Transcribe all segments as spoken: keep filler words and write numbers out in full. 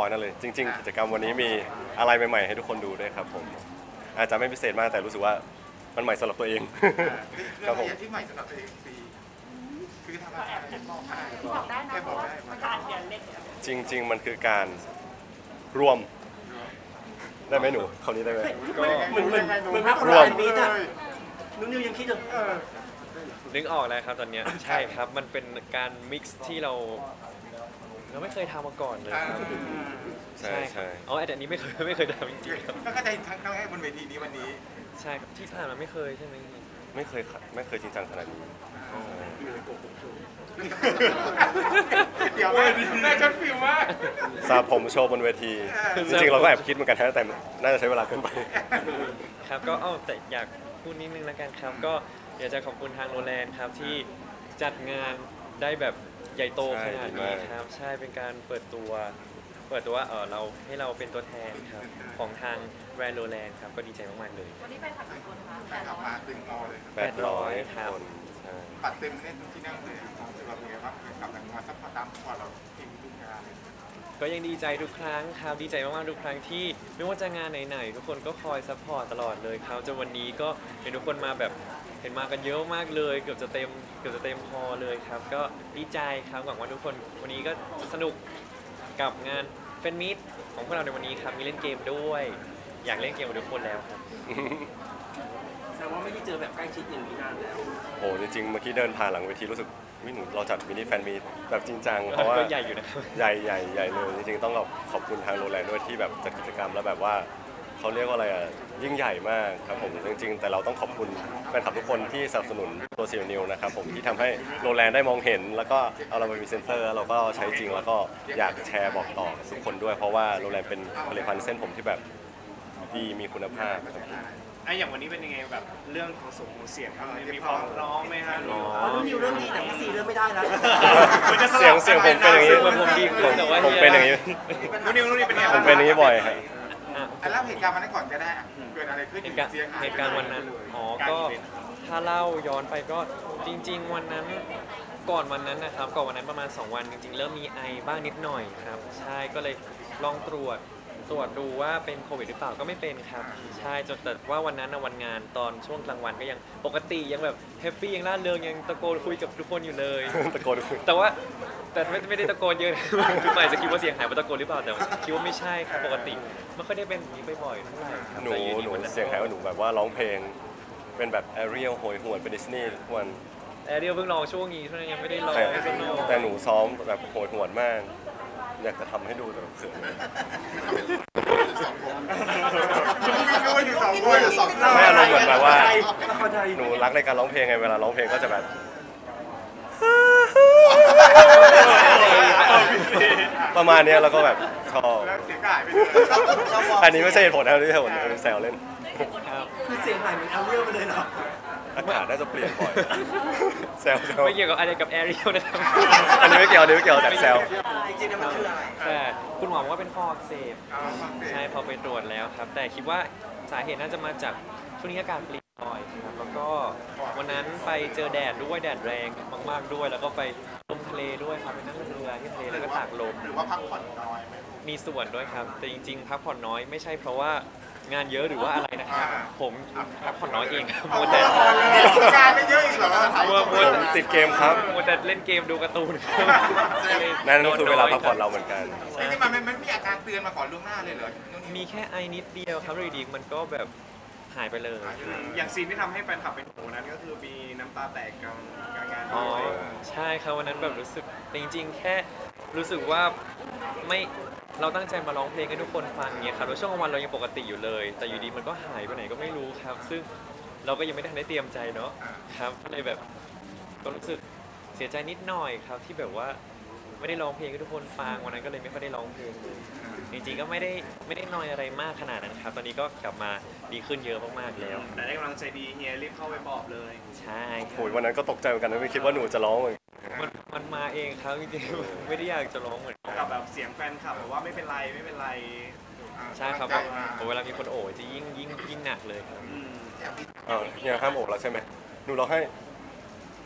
นั่นเลยจริงๆกิจกรรมวันนี้มีอะไรใหม่ๆให้ทุกคนดูด้วยครับผมอาจจะไม่พิเศษมากแต่รู้สึกว่ามันใหม่สำหรับตัวเองครับผมที่ใหม่สำหรับตัวเองปีคือทำอะไรบอกได้นะเพราะว่ามันการเรียนเล็กจริงๆมันคือการรวมได้ไหมหนูคำนี้ได้ไหมก็เหมือนเหมือนเหมือนภาพคนรวมละบีทอะนุ่นนิวยังคิดอยู่นึกออกแล้วครับตอนเนี้ยใช่ครับมันเป็นการมิกซ์ที่เราเราไม่เคยทำมาก่อนเลยครับใช่ใช่อ๋อแต่อันนี้ไม่เคยไม่เคยทำจริงๆครับก็จะเห็นครั้งแรกบนเวทีนี้วันนี้ใช่ครับที่ผ่านมาไม่เคยใช่ไหมไม่เคยไม่เคยจริงจังขนาดนี้เดี๋ยวแม่ชอบฟิลมากสาผมโชว์บนเวทีจริงๆเราก็แอบคิดเหมือนกันนะแต่น่าจะใช้เวลาเกินไปครับก็เอ้าแต่อยากพูดนิดนึงแล้วกันครับก็อยากจะขอบคุณทางโรแลนด์ครับที่จัดงานได้แบบใหญ่โตขนาดนี้ครับใช่เป็นการเปิดตัวเปิดตัวว่าเออเราให้เราเป็นตัวแทนครับของทางแบรนด์โรแลนด์ครับก็ดีใจมากๆเลยวันนี้ไปขับกี่คนคะแต่กลับมาตึงมอเลยแปดร้อยครับคนใช่ปัดเต็มเล่นที่นั่งเลยสำหรับไงบ้างกลับมาซัพพอร์ตตามพอเราทีมทุกงานก็ยังดีใจทุกครั้งครับดีใจมากๆทุกครั้งที่ไม่ว่าจะงานไหนๆทุกคนก็คอยซัพพอร์ตตลอดเลยครับจนวันนี้ก็เห็นทุกคนมาแบบเห็นมากันเยอะมากเลยเกือบจะเต็มเกือบจะเต็มพอเลยครับก็ดีใจครับหวังว่าทุกคนวันนี้ก็จะสนุกกับงานแฟนมิตของพวกเราในวันนี้ครับมีเล่นเกมด้วย อยากเล่นเกมกับทุกคนแล้วครับแสดงว่าไม่ได้เจอแบบใกล้ชิดอย่างนี้นานแล้วโหจริงๆเมื่อกี้เดินผ่านหลังเวทีรู้สึกวิหนูเราจัดมินิแฟนมีตแบบจริงจังเพราะว่าก็ใหญ่อยู่นะครับใหญ่ใหญ่ใหญ่เลยจริงๆต้องขอบคุณทางโรแลนด์ด้วยที่แบบจัดกิจกรรมแล้วแบบว่าเขาเรียกว่าอะไรอ่ะยิ่งใหญ่มากครับผมจริงๆแต่เราต้องขอบคุณแฟนคลับทุกคนที่สนับสนุนตัวซีนิวนะครับผมที่ทำให้โรแลนด์ได้มองเห็น แล้วก็เอาเราไปมีเซนเซอร์เราก็ใช้จริงแล้วก็อยากแชร์บอกต่อทุกคนด้วย เพราะว่าโรแลนด์เป็นผลิตภัณฑ์เส้นผมที่แบบดีมีคุณภาพครับไอ้อย่างวันนี้เป็นยังไงแบบเรื่องของสูงของเสียงครับมีความพร้อมไหมฮะอ๋อเพราะนุ่นนิวเริ่มดีแต่พี่ซีเริ่มไม่ได้แล้วเสียงเสียงผมเป็นอย่างนี้ผมดีขึ้นแต่ว่าผมเป็นอย่างนี้นุ่นนิวนุ่นนิวเป็นยังไงผมเป็นอย่างนี้บ่อยครับอ่ะเล่าเหตุการณ์วันนั้นก่อนก็ได้เกิดอะไรขึ้นเหตุการณ์เหตุการณ์วันนั้น อ๋อ ก็ถ้าเล่าย้อนไปก็จริง ๆ วันนั้นก่อนวันนั้นนะครับก่อนวันนั้นประมาณสองวันจริงๆเริ่มมีไอบ้างนิดหน่อยครับ ใช่ก็เลยลองตรวจตรวจดูว่าเป็นโควิดหรือเปล่าก็ไม่เป็นครับ ใช่จนแต่ว่าวันนั้นนะวันงานตอนช่วงกลางวันก็ยังปกติยังแบบแฮปปี้ยังร่าเริงยังตะโกนคุยกับทุกคนอยู่เลยตะโกนคุยแต่ว่าแต่ไม่ไม่ได้ตะโกนเยอะ คือหมายจะคิดว่าเสียงหายเพราะตะโกนหรือเปล่าแต่คิดว่าไม่ใช่ครับปกติไม่ค่อยได้เป็นอย่างนี้บ่อยๆเท่าไหร่ครับหนูแต่อยู่หดีนูวันนั้นเสียงหายว่าหนูแบบว่าร้องเพลงเป็นแบบแอเรียลโหยหวนเป็นดิสนีย์ทุกวันแอร์เรียลเพิ่งลองช่วงนี้เท่านั้นยังไม่ได้ลองแต่สักหน่อยแต่หนูซ้อมแบบโหยหวนมาก อยากจะทำให้ดูแต่เขินก็อยู่สองคนอยู่สองคนไม่อารมณ์เหมือนแบบว่าละครไทยหนูรักในการร้องเพลงไงเวลาร้องเพลงก็จะแบบ ประมาณเนี้ยแล้วก็แบบชอบแล้วเสียงหายไปเลยอันนี้ไม่ใช่เหตุผลนะที่เหตุผลแซวเล่นครับคือเสียงหายเหมือนเอาเรื่องไปเลยเหรออากาศน่าจะเปลี่ยนบ่อยแซวแซวไม่เกี่ยวกับอะไรกับแอร์เรียลนะครับอันนี้ไม่เกี่ยวอันนี้ไม่เกี่ยวแต่แซวจริงๆแล้วมันคืออะไรแต่คุณหมอบอกว่าเป็นคออักเสบใช่พอไปตรวจแล้วครับ แต่คิดว่าสาเหตุน่าจะมาจากช่วงนี้อากาศเปลี่ยนบ่อยครับแล้วก็วันนั้นไปเจอแดดด้วยแดดแรงมากๆด้วย แล้วก็ไปลงทะเลด้วยครับไปนั่งเรือที่ทะเลแล้วก็ตากลมหรือว่าพักผ่อนน้อยไหมมีส่วนด้วยครับ แต่จริงๆพักผ่อนน้อยไม่ใช่เพราะว่างานเยอะหรือว่าอะไรนะครับ ผมพักผ่อนน้อยเองครับมัวแต่งานไม่เยอะอีกเหรอมัวมัวผมติดเกมครับมัวแต่เล่นเกมดูการ์ตูนครับนั่นก็คือเวลาพักผ่อนเราเหมือนกันนี่มันมันมีอาการเตือนมาก่อนล่วงหน้าเลยเหรอมีแค่ไอนิดเดียวครับอยู่ดีๆมันก็แบบหายไปเลยอย่างซีนที่ทำให้แฟนคลับเป็นห่วงวันนั้นก็คือมีน้ำตาแตกกลางกลางงานอ๋อด้วยใช่ครับวันนั้นแบบรู้สึกแต่จริงๆ แค่รู้สึกว่าไม่เราตั้งใจมาร้องเพลงให้ทุกคนฟังเงี้ยครับแล้วช่วงกลางวันเรายังปกติอยู่เลย แต่อยู่ดีมันก็หายไปไหนก็ไม่รู้ครับ ซึ่งเราก็ยังไม่ได้ทันได้เตรียมใจเนาะครับก็เลยแบบก็รู้สึกเสียใจนิดหน่อยครับที่แบบว่าไม่ได้ร้องเพลงให้ทุกคนฟังวันนั้นก็เลยไม่ค่อยได้ร้องเพลงเลยจริงๆก็ไม่ได้ไม่ได้นอยอะไรมากขนาดนั้นครับตอนนี้ก็กลับมาดีขึ้นเยอะมากๆแล้วแต่ได้กำลังใจดีเฮียรีบเข้าไปปลอบเลยใช่ครัโอ้บยวันนั้นก็ตกใจเหมือนกันนะไม่คิดว่าหนูจะร้องเหมือนกันมันมันมาเองครับจริงๆไม่ได้อยากจะร้องเหมือนกันกับแบบเสียงแฟนคลับบอกว่าไม่เป็นไรไม่เป็นไรใช่ครับเวลามีคนโอบจะยิ่งยิ่งยิ่งหนักเลยครับอืมอ้าวยังห้ามอกแล้วใช่ไหมหนูร้องให้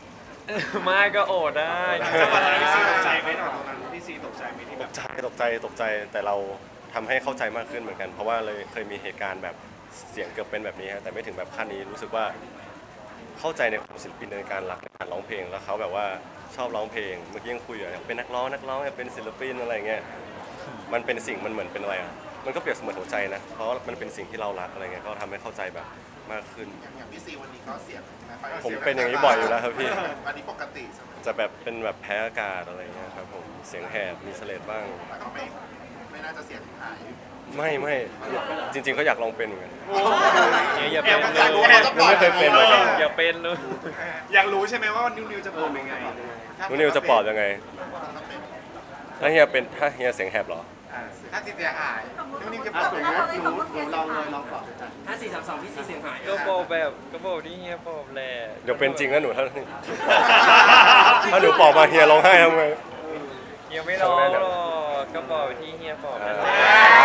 ไม่ก็โอดได้จังหวะนั้นพี่ซีตกใจไหมตอนนั้นพี่ซีตกใจไหมที่ตแบบกใจตกใจตกใจแต่เราทำให้เข้าใจมากขึ้นเหมือนกัน เพราะว่าเลยเคยมีเหตุการณ์แบบเสียงเกือบเป็นแบบนี้ฮะแต่ไม่ถึงแบบขั้นนี้รู้สึกว่าเข้าใจในความศิลปินในการรักในการร้องเพลงแล้วเขาแบบว่าชอบร้องเพลงเมื่อกี้ยังคุยอยู่อยากเป็นนักร้องนักร้องอยากเป็นศิลปินอะไรเงี้ยมันเป็นสิ่งมันเหมือนเป็นอะไรอ่ะมันก็เปรียบเสมือนหัวใจนะเพราะมันเป็นสิ่งที่เรารักอะไรเงี้ยก็ทำให้เข้าใจแบบมากขึ้นอย่างอย่างพี่ซีวันนี้ก็เสียงไม่ค่อยผมเป็นอย่างนี้บ่อยอยู่แล้วครับพี่อันนี้ปกติใช่ไหมจะแบบเป็นแบบแพ้อากาศอะไรเงี้ยครับผมเสียงแหบมีเสลดบ้างแต่ก็ไม่ไม่น่าจะเสียงหายไม่ไม่จริงๆก็อยากลองเป็นเหมือนกันเนี่ยอย่าเป็นเลยยังไม่เคยเป็นเลยอย่าเป็นเลยอยากรู้ใช่ไหมว่านิวนิวจะเป็นยังไงนุ่นนิวจะปลอบยังไง ถ้าเฮียเป็นถ้าเฮียเสียงแหบเหรอถ้าเสียหายนิ้วนิ้วจะปอ่ะลอบหนูหนูหนูลองเลยลองก่อนห้าสี่สามสองพี่ซีเสียงหายก็บอกแบบก็บอกที่เฮียบอกแหละเดี๋ยวเป็นจริงนะหนูถ้าถ้าหนูปลอบมาเฮียร้องไห้ทำไงเฮียไม่ร้องหรอกก็บอกที่เฮียบอกนั่นแหละ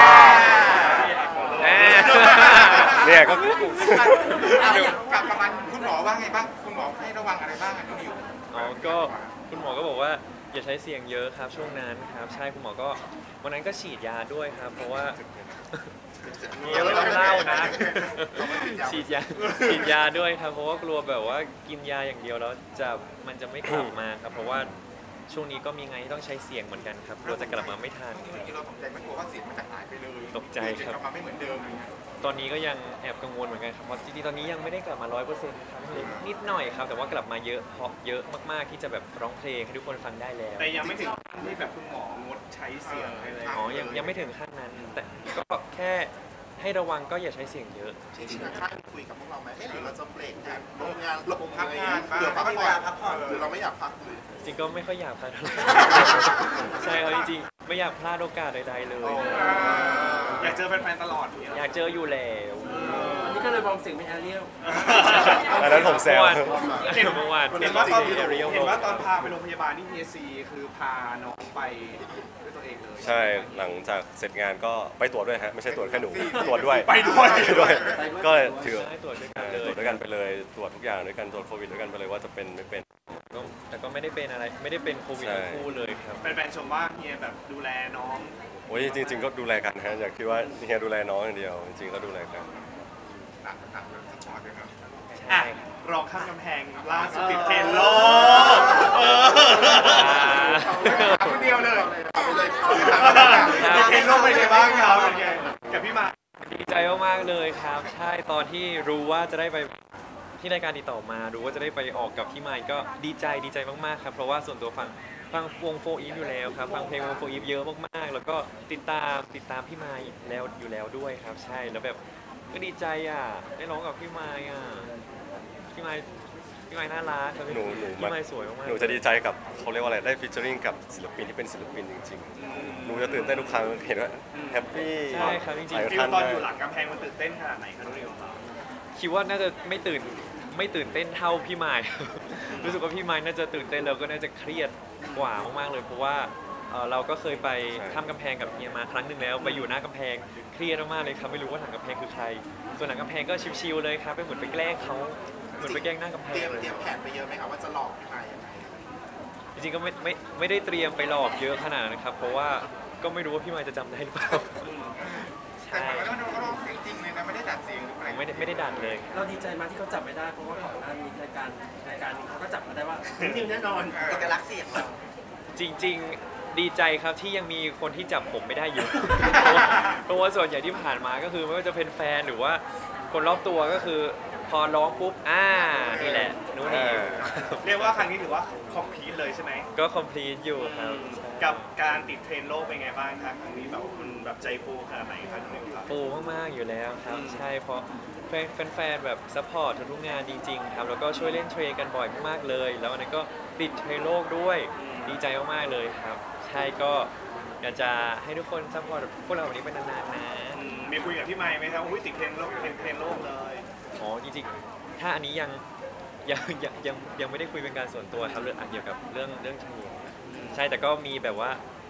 อ่า เนี่ยก็กับประมาณคุณหมอว่าไงบ้างคุณหมอให้ระวังอะไรบ้างอ่ะนิ้วนิ้วอ๋อก็คุณหมอก็บอกว่าอย่าใช้เสียงเยอะครับช่วงนั้นครับใช่คุณหมอก็วันนั้นก็ฉีดยาด้วยครับ เพราะว่าเฮียไม่ต้องเล่านะ ฉีดยาฉีดยาด้วยครับ เพราะว่ากลัวแบบว่ากินยาอย่างเดียวแล้วจะมันจะไม่กลับมาครับ เพราะว่าช่วงนี้ก็มีงานที่ต้องใช้เสียงเหมือนกันครับกลัวจะกลับมาไม่ทันที่เราตกใจไม่กลัวว่าเสียงมันจะหายไปเลยตกใจครับกลับมาไม่เหมือนเดิมตอนนี้ก็ยังแอบกังวลเหมือนกันครับเพราะจริงๆตอนนี้ยังไม่ได้กลับมาร้อยเปอร์เซ็นต์ครับนิดหน่อยครับแต่ว่ากลับมาเยอะเพราะเยอะมากๆที่จะแบบร้องเพลงให้ทุกคนฟังได้แล้วแต่ยังไม่ถึงขั้นที่แบบคุณหมองดใช้เสียงให้เลยอ๋อยังยังไม่ถึงขั้นนั้น แต่ก็แค่ให้ระวังก็อย่าใช้เสียงเยอะจริงๆนะค่ายคุยกับพวกเราไหมเอ๊ะหรือเราจะเบรกงานลงงานลงพักงานหรือพักผ่อนพักผ่อนหรือเราไม่อยากพักเลยจริงก็ไม่ค่อยอยากพลาดเท่าไหร่ ใช่ครับจริงๆไม่อยากพลาดโอกาสใดๆเลยอยากเจอแฟนๆตลอดอย่างเงี้ยอยากเจออยู่แล้วอันนี้ก็เลยมองเสียงเป็นแอเรียลอันนั้นผมแซวเมื่อวานเห็นว่าตอนเห็นเห็นว่าตอนพาไปโรงพยาบาลที่ พี เอส ซี คือพาน้องไปด้วยตัวเองเลยใช่หลังจากเสร็จงานก็ไปตรวจด้วยฮะไม่ใช่ตรวจแค่หนูตรวจด้วยไปด้วยไปด้วย ก็ถือให้ตรวจด้วยกันตเลรวย จด้วยกันไปเลยตรวจทุกอย่างด้วยกันตรวจโควิดด้วยกันไปเลยว่าจะเป็นไม่เป็นก็แต่ก็ไม่ได้เป็นอะไรไม่ได้เป็นโควิดใช่ทั้งคู่เลยครับแฟนๆชมว่าเฮียแบบดูแลน้องโอ้ยจริงๆก็ดูแลกันฮะอยากคิดว่าเฮียดูแลน้องอย่างเดียวจริงๆก็ดูแลกันหนักหนักเรื่องสปอร์ตด้วยเนอะอ่ะรองข้ามกำแพงล่าสุดติดเทรนด์โลกเออเอาคนเดียวเลยเอาไปเลยติดเทรนด์โลกเป็นไงบ้างครับเป็นไงกับพี่มาดีใจมากๆเลยครับ ใช่ตอนที่รู้ว่าจะได้ไปที่รายการติดต่อมารู้ว่าจะได้ไปออกกับพี่ไมค์ก็ดีใจดีใจมากๆครับเพราะว่าส่วนตัวฟังฟังวงโฟอีฟอยู่แล้วครับฟังเพลงวงโฟอีฟเยอะมากๆ แล้วก็ติดตามติดตามพี่ไมค์แล้วอยู่แล้วด้วยครับ ใช่แล้วแบบก็ดีใจอ่ะได้ร้องกับพี่ไมค์อ่ะพี่ไมค์พี่ไมค์น่ารักครับหนูหนูพี่ไมค์สวยมากๆหนูจะดีใจกับเขาเรียกว่าอะไรได้ฟีเจอริ่งกับศิลปินที่เป็นศิลปินจริงๆหนูจะตื่นเต้นทุกครั้งเห็นว่าแฮปปี้ใช่ครับจริงๆไปกับฟิลท่านตอนได้อยู่หลังกำแพงมันตื่นเต้นขนาดไหนครับนิวครับคิดว่าน่าจะไม่ตื่นไม่ตื่นเต้นเท่าพี่ไมค์ รู้สึกว่าพี่ไมค์น่าจะตื่นเต้นแล้วก็น่าจะเครียดกว่ามากๆเลยเพราะว่าเอ่อเราก็เคยไปข้ามกำแพงกับเฮียมาครั้งหนึ่งแล้วไปอยู่หน้ากำแพงเครียดมากๆเลยครับไม่รู้ว่าหลังกำแพงคือใคร ส่วนหลังกำแพงก็ชิวๆเลยครับไปเหมือนไปแกล้งเขาเหมือนไปแกล้งหน้ากำแพเตรีงยมเลยเตรียมแผนไปเยอะไหมครับว่าจะหลอกพี่ไมค์ยังไงจริงๆก็ไม่ไม่ไม่ได้เตรียมไปหลอกเยอะขนาดนั้นครับเพราะว่าก็ไม่รู้ว่าพี่ไมค์จะจำได้หรือเปล่าแต่ใช่มันก็ร้องเสียงจริงเลยนะไม่ได้ดัดเสียงหรืออะไรไม่ได้ไม่ได้ดัดเลยเราดีใจมากที่เขาจับไม่ได้เพราะว่าก่อนหน้านี้รายการรายการนี้เขาก็จับมาได้ว่านิวแน่นอนเอกลักษณ์เสียงจริงๆดีใจครับที่ยังมีคนที่จับผมไม่ได้อยู่ เพราะว่าเพราะว่าส่วนใหญ่ที่ผ่านมาก็คือไม่ว่าจะเป็นแฟนหรือว่าคนรอบตัวก็คือพอร้องปุ๊บอ่านี่แหละนู้นนี่เรียกว่าครั้งนี้ถือว่าคอมพลีทเลยใช่ไหมก็ complete อยู่ครับกับการติดเทรนด์โลกเป็นไงบ้างครับครั้งนี้แบบว่าคุณแบบใจฟูขนาดไหนครับนิวครับฟูมากๆอยู่แล้วครับอืมใช่เพราะแฟนแฟนๆแบบซัพพอร์ตทุกๆงานจริงๆครับแล้วก็ช่วยเล่นเทรนกันบ่อยมากๆเลย แล้วอันนั้นก็ติดเทรนโลกด้วยดีใจมากๆเลยครับ ใช่ก็อยากจะให้ทุกคนซัพพอร์ตพวกเราแบบนี้ไปนานๆนะอืมมีคุยกับพี่ไมค์ไหมครับอุ้ยติดเทรนด์โลกเป็นเทรนด์โลกเลยอ๋อจริงๆ ถ้าอันนี้ยังยังยังยังยังไม่ได้คุยเป็นการส่วนตัวครับเรื่องอ่ะเกี่ยวกับเรื่องเรื่องเฉลี่ยใช่แต่ก็มีแบบว่า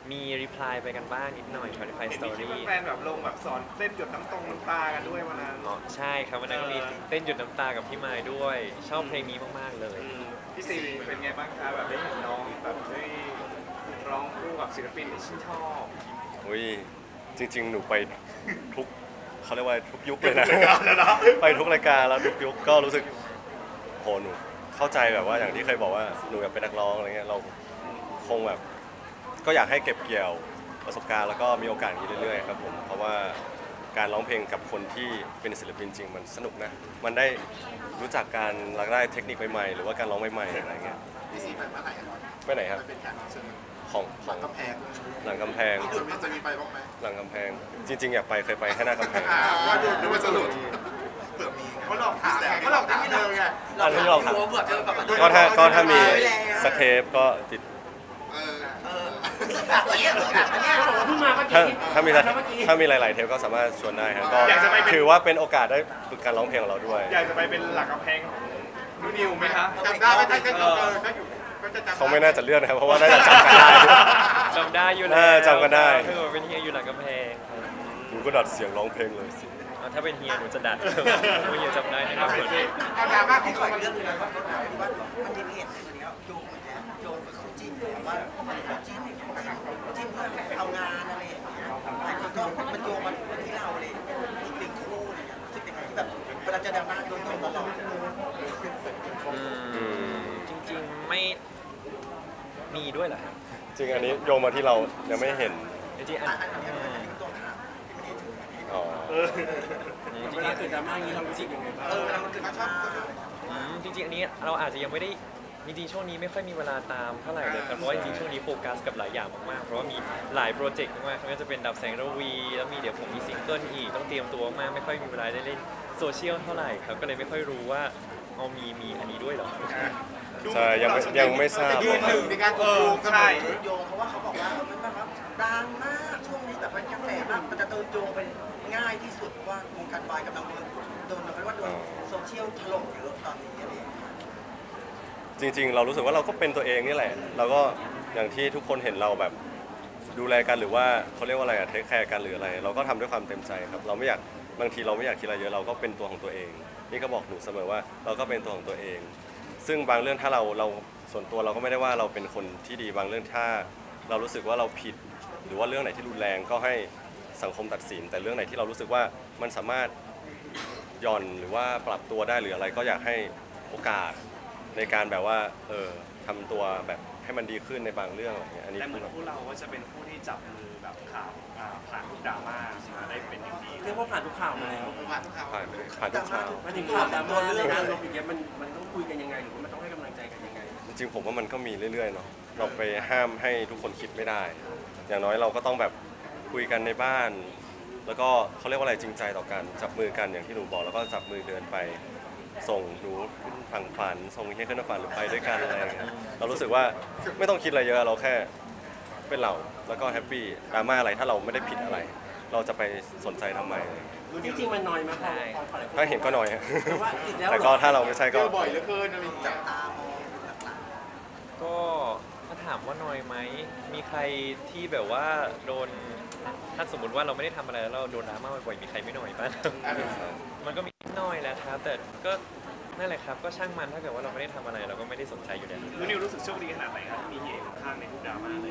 มีรีプライไปกันบ้างนิดหน่อย Spotify เห็นมีคลิป Story แฟนๆแบบลงแบบสอนเต้นหยดน้ำตรงน้ำตากันด้วยวันนั้นอ๋อใช่ครับวันนั้นก็มีเต้นหยุดน้ำตากับพี่ไม้ด้วย ชอบเพลงนี้มากๆเลยอืมพี่ซีเป็นไงบ้างคะแบบได้เห็นน้องแบบได้ร้องคู่กับศิลปินที่ชื่นชอบอุ้ยจริง ๆ หนูไปทุกเขาเรียกว่าทุกยุคเลยนะ ไปทุกรายการแล้วทุกยุคก็รู้สึกโหหนูเข้าใจแบบว่าอย่างที่เคยบอกว่าหนูอยากเป็นนักร้องอะไรเงี้ยเราคงแบบก็อยากให้เก็บเกี่ยวประสบการณ์แล้วก็มีโอกาสอย่างนี้เรื่อยๆครับผมเพราะว่าการร้องเพลงกับคนที่เป็นศิลปินจริงมันสนุกนะมันได้รู้จักการรักได้เทคนิคใหม่ๆหรือว่าการร้องใหม่ๆอะไรเงี้ยพี่ซีไปเมื่อไหร่อะครับไปไหนครับไปเป็นแขกรับเชิญของขหลัองงกำแพงหลังกำแพงพี่ดุลมันจะมีไปบ้างไหมหลังกำแพงจริง ๆ อยากไปเคยไปแค่หน้ากำแพงอ่าว่าดุลนึกว่าจะหลุดเผื่อมีไงเขาหลอกถามไงเขาหลอกถามเธอไงอันนี้เราถามเบื่อเจอแบบก็ถ้าก็ถ้ามีสเทปก็ติดเออเอออันเนี้ยอันเนี้ยเขาบอกว่าเพิ่งมาเมื่อถ้ากี้ถ้ามีสเทปเมื่อกี้ถ้ามีหลาย ๆ เทปก็สามารถชวนได้ครับก็อยากจะไปเป็นถือว่าเป็นโอกาสได้ฝึกการร้องเพลงของเราด้วยอยากจะไปเป็นหลักกำแพงของนูนิวไหมคะจำได้ไหมถ้าก็เออก็อยู่ก็จะจำด้เขาไม่น่าจะเลือกนะครับเพราะว่าน่าจะจำกันได้จำได้อยู่เอแล้อวจำกันได้ถ้าเกิดเป็นเฮียอยู่หลังกำแพงหนูก็ดัดเสียงร้องเพลงเลยสิเอาถ้าเป็นเฮียหนูจะดัด เพราะเฮียจำได้นะครับเอาดราม่าของขออีกเรื่องหนึงนะว่าว่ามันมีเพจตัวนี้โยงเหมือนกันโยงกับคู่จิ้นเลยว่าคู่จิ้นอย่างเงี้ยจิ้นเพื่อเอางานอะไรอย่างเงี้ยหลายคนก็มันโยงมาที่เราเลยอีกหนึ่งคู่อะไรเงี้ยรู้สึกยังไงที่แบบเวลาเจะดราม่าโดนโยงตลอดอืมจริงๆไม่มีด้วยเหรอครับจริงอันนี้โยงมาที่เรายังไม่เห็นจริงๆอันอันนี้อันนี้ตัวข่าวที่ไม่ได้ถืออ๋ออืมจเวริงลาเกิดดราม่าอย่างนี้เรารู้สึกยังไงบ้างเออเวลามันเกิดมาชอบๆอืมจริงๆอันนี้เราอาจจะยังไม่ได้จริงๆช่วงนี้ไม่ค่อยมีเวลาตามเท่าไหร่เลยครับเพราะว่าจริงๆช่วงนี้โฟกัสกับหลายอย่างมากๆเพราะว่ามีหลายโปรเจกต์มากๆไม่ว่าจะเป็นดับแสงระวีแล้วมีเดี๋ยวผมมีซิงเกิลอีกต้องเตรียมตัวมากไม่ค่อยมีเวลาได้เล่นโซเชียลเท่าไหร่ครับก็เลยไม่ค่อยรู้ว่าเอามีมีอันนี้ด้วยเหรอใช่ยังไม่ยังไม่ทราบยืนหนึ่งในการโกงใช่โยงเพราะว่าเขาบอกว่ามันแบบว่าดังมากช่วงนี้แบบมันกระแสมากมันจะโดนโยงเป็นง่ายที่สุดว่าวงการวายกำลังโดนโดนเรียกว่าโดนโซเชียลถล่มเยอะตอนนี้อะไรอย่างเงี้ยจริง ๆ เรารู้สึกว่าเราก็เป็นตัวเองนี่แหละเราก็อย่างที่ทุกคนเห็นเราแบบดูแลกันหรือว่าเขาเรียกว่าอะไรอะเทคแคร์กันหรืออะไร เราก็ทำด้วยความเต็มใจครับเราไม่อยากบางทีเราไม่อยากคิดอะไรเยอะเราก็เป็นตัวของตัวเองนี่ก็บอกหนูเสมอว่าเราก็เป็นตัวของตัวเอง ซึ่งบางเรื่องถ้าเราเราส่วนตัวเราก็ไม่ได้ว่าเราเป็นคนที่ดีบางเรื่องถ้าเรารู้สึกว่าเราผิด หรือว่าเรื่องไหนที่รุนแรงก็ให้สังคมตัดสิน แต่เรื่องไหนที่เรารู้สึกว่ามันสามารถหย่อนหรือว่าปรับตัวได้หรืออะไรก็อยากให้โอกาสในการแบบว่าเออทำตัวแบบให้มันดีขึ้นในบางเรื่องอะไรเงี้ยอันนี้แต่เหมือนคือคู่เราก็จะเป็นคู่ที่จับมือแบบข่าวอ่าผ่านทุกดราม่ามาได้เป็นอย่างดีเรียกว่าผ่านทุกข่าวมาแล้วผ่านทุกข่าวผ่านไปผ่านทุกคราวมาถึงข่าวดราม่าในงานลบอย่างเงี้ยมันมันต้องคุยกันยังไงหรือว่ามันต้องให้กำลังใจกันยังไงจริงๆผมว่ามันก็มีเรื่อยๆเนาะเราไปห้ามให้ทุกคนคิดไม่ได้ อย่างน้อยเราก็ต้องแบบคุยกันในบ้าน แล้วก็เขาเรียกว่าอะไรจริงใจต่อกันจับมือกันอย่างที่หนูบอกแล้วก็จับมือเดินไปส่งหนูขึ้นฝั่งฝันส่งเฮียขึ้นฝันหรือไปด้วยกันอะไรอย่างเงี้ยเรารู้สึกว่าไม่ต้องคิดอะไรเยอะเราแค่เป็นเราแล้วก็แฮปปี้ดราม่าอะไรถ้าเราไม่ได้ผิดอะไร เราจะไปสนใจทำไมจริงๆมันน้อยมากพอพอถ้าเห็นก็น้อยแต่ว่าอีกแล้วแต่ก็ถ้าเราไม่ใช่เจก็อบ่อยเหลือเกินอะไรอย่างเงี้จัยบตามองหลักก็ถ้าถามว่าน้อยไหมมีใครที่แบบว่าโดนถ้าสมมติว่าเราไม่ได้ทำอะไรแล้วเราโดนดราม่าบ่อยๆมีใครไม่น้อยบ้าง มันก็มีน้อยแหละครับ แต่ก็นั่นแหละครับก็ช่างมันถ้าเกิดว่าเราไม่ได้ทำอะไรเราก็ไม่ได้สนใจอยู่แล้วนูนิวรู้สึกโชคดีขนาดไหนครับที่มีเฮียอยู่ข้างในทุกดราม่าเลย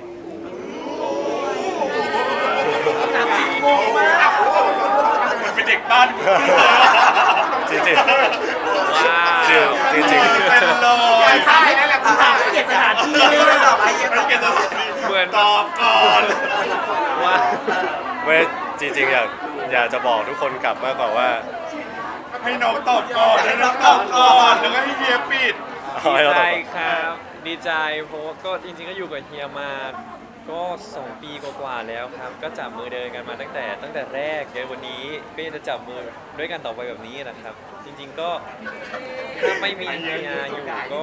มันเป็นเด็กบ้านจริงๆว้าวจริงจริงๆเป็นเลยใช่นั่นแหละคุณถามเกียรติสถานที่ๆเนี่ยไม่ตอบอะไรเยอะไม่เก็ตตัวเหมือนตอบก่อนว่าไม่จริงๆอยากอยากจะบอกทุกคนกลับมากกว่าว่าให้น้องตอบก่อนให้น้องตอบก่อนแล้วก็ให้เฮียปิดเอาให้ดีเราใจตอบก่อนครับดีใจเพราะว่าก็จริงๆก็อยู่กับเฮียมาก็สองปีกว่าๆแล้วครับ ก็จับมือเดินกันมาตั้งแต่ตั้งแต่แรกจนวันนี้ก็ยังจะจับมือด้วยกันต่อไปแบบนี้นะครับ จริงๆก็ถ้าไม่มีเฮียอยู่ก็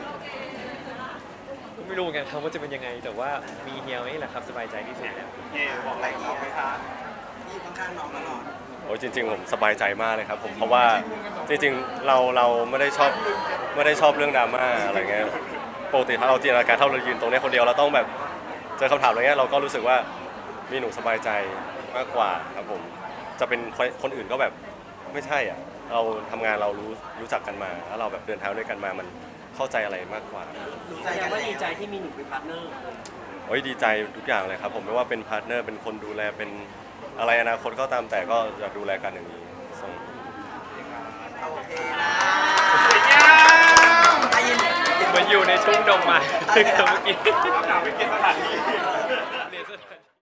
ก็ไม่รู้เหมือนกันครับว่าจะเป็นยังไง แต่ว่ามีเฮียนี่แหละครับสบายใจที่สุดแล้วเฮียบอกอะไรกับน้องไหมคะที่อยู่ข้างๆน้องตลอดโอ้ยจริงๆผมสบายใจมากเลยครับผมเพราะว่าจริงๆเราเราไม่ได้ชอบไม่ได้ชอบเรื่องดราม่าอะไรเงี้ยปกติถ้าเราจินตนาการถ้าเรายืนตรงนี้คนเดียวเราต้องแบบเจอคำถามอะไรเงี้ยเราก็รู้สึกว่ามีหนูสบายใจมากกว่าครับผมจะเป็นคนคนอื่นก็แบบไม่ใช่อ่ะเราทำงานเรารู้รู้จักกันมาแล้วเราแบบเดินทางด้วยกันมามันเข้าใจอะไรมากกว่าแสดงว่าดีใจที่มีหนูเป็นพาร์ทเนอร์โอ้ยดีใจทุกอย่างเลยครับผมไม่ว่าเป็นพาร์ทเนอร์เป็นคนดูแลเป็นอะไรอนาคตก็ตามแต่ก็จะดูแลกันอย่างนี้ส่งโอเคนะสวยงามอายินเหมือนอยู่ในทุ่งดอกไม้เมื่อกี้เรากลับไปเก็บสถานที่